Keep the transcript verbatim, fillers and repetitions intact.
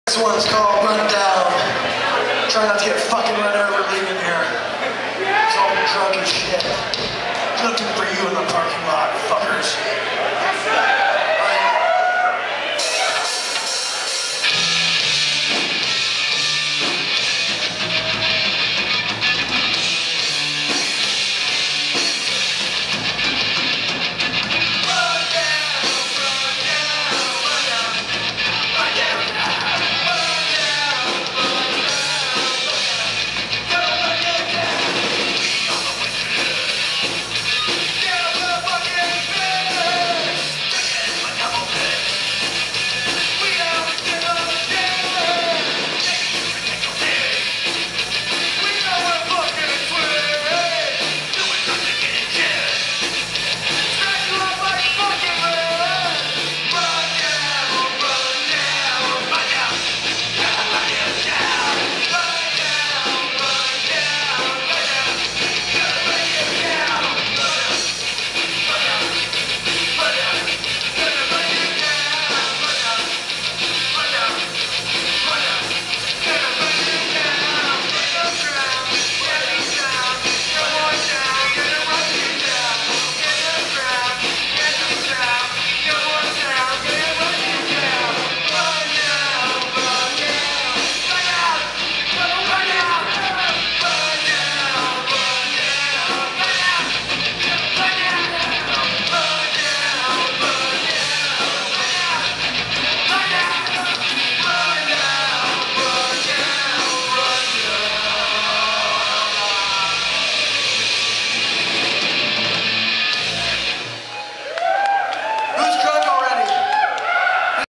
This one's called Run Down. Try not to get fucking run over leaving here. It's all drunk as shit. Looking for you in the parking lot, fuckers.